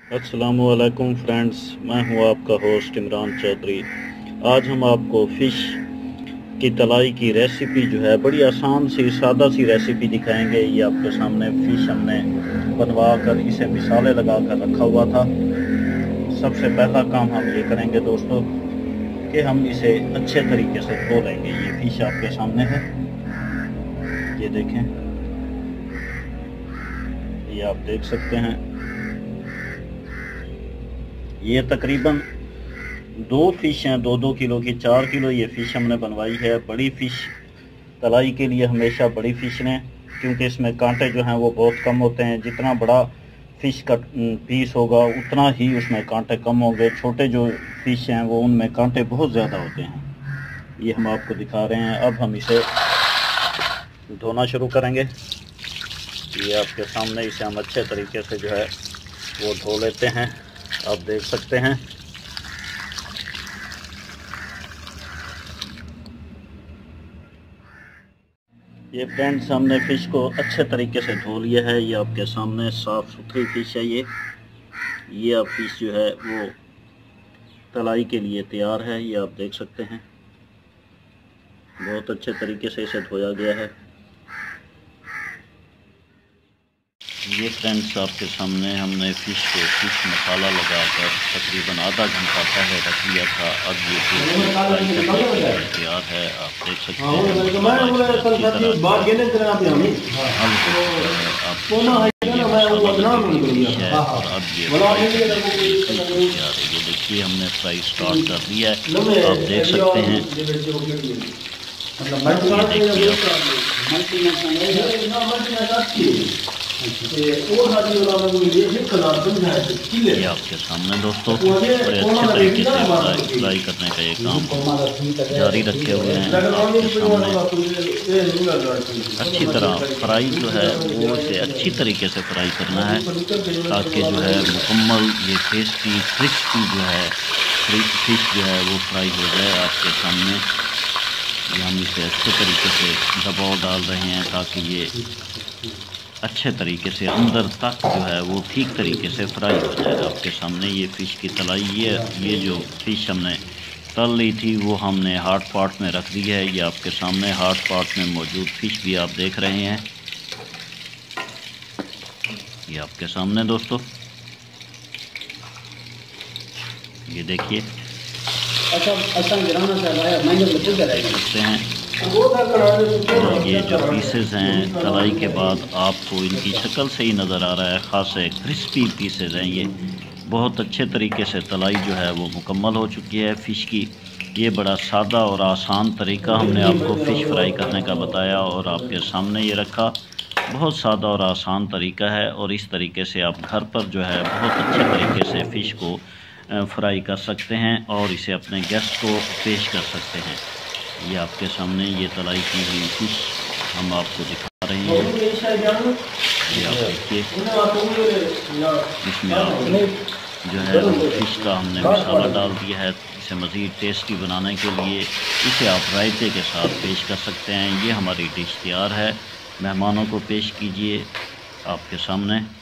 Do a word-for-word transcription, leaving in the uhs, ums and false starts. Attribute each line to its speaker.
Speaker 1: अस्सलामुअलैकुम फ्रेंड्स, मैं हूं आपका होस्ट इमरान चौधरी। आज हम आपको फ़िश की तलाई की रेसिपी जो है बड़ी आसान सी सादा सी रेसिपी दिखाएंगे। ये आपके सामने फ़िश हमने बनवा कर इसे मिसाले लगा कर रखा हुआ था। सबसे पहला काम हम ये करेंगे दोस्तों कि हम इसे अच्छे तरीके से धो लेंगे। ये फ़िश आपके सामने है, ये देखें, ये आप देख सकते हैं। ये तकरीबन दो फिश हैं, दो दो किलो की, चार किलो ये फ़िश हमने बनवाई है। बड़ी फ़िश तलाई के लिए हमेशा बड़ी फ़िश लें, क्योंकि इसमें कांटे जो हैं वो बहुत कम होते हैं। जितना बड़ा फ़िश का पीस होगा उतना ही उसमें कांटे कम होंगे। छोटे जो फ़िश हैं वो उनमें कांटे बहुत ज़्यादा होते हैं। ये हम आपको दिखा रहे हैं। अब हम इसे धोना शुरू करेंगे। ये आपके सामने इसे हम अच्छे तरीके से जो है वो धो लेते हैं। आप देख सकते हैं ये फ्रेंड्स, हमने फ़िश को अच्छे तरीके से धो लिया है। ये आपके सामने साफ़ सुथरी फ़िश है। ये ये अब फ़िश जो है वो तलाई के लिए तैयार है। ये आप देख सकते हैं, बहुत अच्छे तरीके से इसे धोया गया है। ये फ्रेंड्स, आपके सामने हमने फ़िश को फ़िश मसाला लगाकर तकरीबन आधा घंटा पहले रख लिया था। अब ये फ़िश फ्राई करने के लिए तैयार है। आप देख सकते हैं आप ये और अब ये तैयार है। ये देखिए, हमने फ्राई स्टार्ट कर दिया है। आप देख सकते हैं, ये आपके सामने दोस्तों बड़े अच्छे तरीके से फ्राई, फ्राई करने का ये काम जारी रखे हुए हैं। आपके सामने अच्छी तरह फ्राई जो है वो इसे अच्छी तरीके से फ्राई करना है, ताकि जो है मुकम्मल ये टेस्टी क्रिस्पी जो है फिश जो है वो फ्राई हो जाए। आपके सामने ये हम इसे अच्छे तरीके से दबाव डाल रहे हैं, ताकि ये अच्छे तरीके से अंदर तक जो है वो ठीक तरीके से फ्राई हो जाए। आपके सामने ये फ़िश की तलाई, ये ये जो फ़िश हमने तल ली थी वो हमने हार्ड पॉट में रख दी है। ये आपके सामने हार्ड पॉट में मौजूद फ़िश भी आप देख रहे हैं। ये आपके सामने दोस्तों, ये देखिए, देख सकते हैं ये जो पीसेस हैं तलाई के बाद आपको इनकी शक्ल से ही नज़र आ रहा है, ख़ासे क्रिस्पी पीसेस हैं। ये बहुत अच्छे तरीके से तलाई जो है वो मुकम्मल हो चुकी है फ़िश की। ये बड़ा सादा और आसान तरीका हमने आपको फ़िश फ्राई करने का बताया और आपके सामने ये रखा। बहुत सादा और आसान तरीका है, और इस तरीके से आप घर पर जो है बहुत अच्छे तरीके से फ़िश को फ्राई कर सकते हैं और इसे अपने गेस्ट को पेश कर सकते हैं। ये आपके सामने ये तलाई की हुई फ़िश हम आपको दिखा रहे हैं। ये आप देखिए, इसमें आप जो है फ़िश का हमने मसाला डाल दिया है। इसे मज़ीद टेस्टी बनाने के लिए इसे आप रायते के साथ पेश कर सकते हैं। ये हमारी डिश तैयार है, मेहमानों को पेश कीजिए। आपके सामने